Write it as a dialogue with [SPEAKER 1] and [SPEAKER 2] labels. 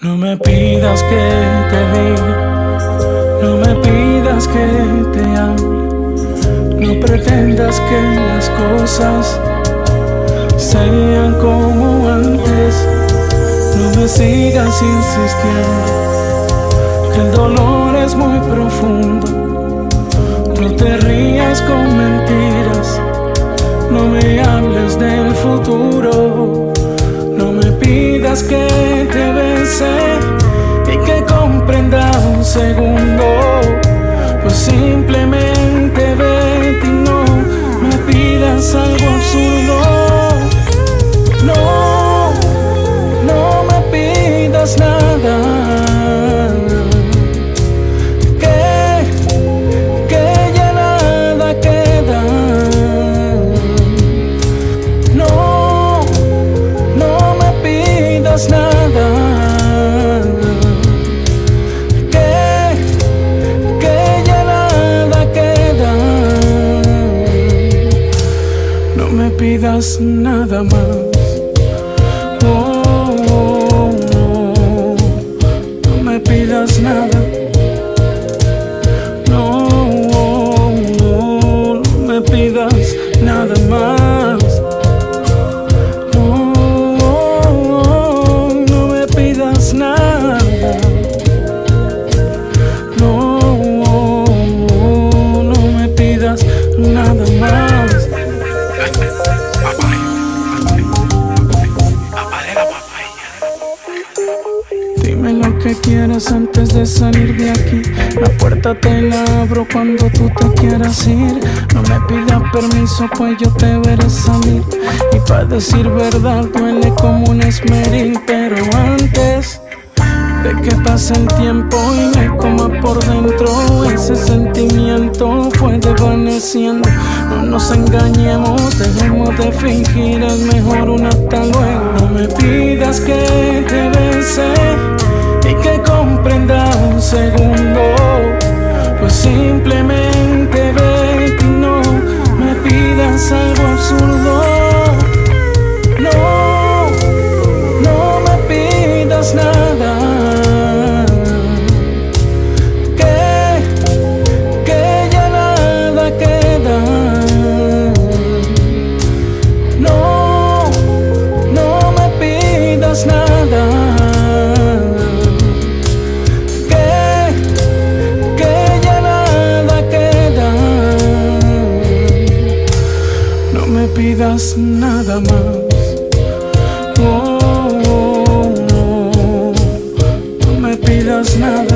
[SPEAKER 1] No me pidas que te diga, no me pidas que te hable, no pretendas que las cosas sean como antes. No me sigas insistiendo, que el dolor es muy profundo. No te rías con mentiras, no me hables del futuro. No me pidas que te bese y que comprenda un segundo, pues simplemente vete y no me pidas algo absurdo. No, no me pidas nada que ya nada queda. No, no me pidas nada que ya nada queda. No me pidas nada más. No me pidas nada. No, no me pidas nada más. No, no me pidas nada. No, no me pidas nada más. Dime lo que quieres antes de salir de aquí. La puerta te la abro cuando tú te quieras ir. No me pidas permiso, pues yo te veré salir. Y para decir verdad duele como un esmeril. Pero antes de que pase el tiempo y me coma por dentro, ese sentimiento fue desvaneciendo. No nos engañemos, dejemos de fingir, es mejor un hasta luego. No me pidas que te bese y que comprenda un segundo, pues simplemente vete y no me pidas algo absurdo. No, no me pidas nada que ya nada queda. No, no me pidas nada que ya nada queda. No me pidas nada más. No, no, no me pidas nada.